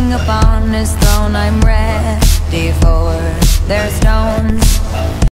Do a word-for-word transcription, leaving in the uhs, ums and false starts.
upon his throne, I'm ready for their stones.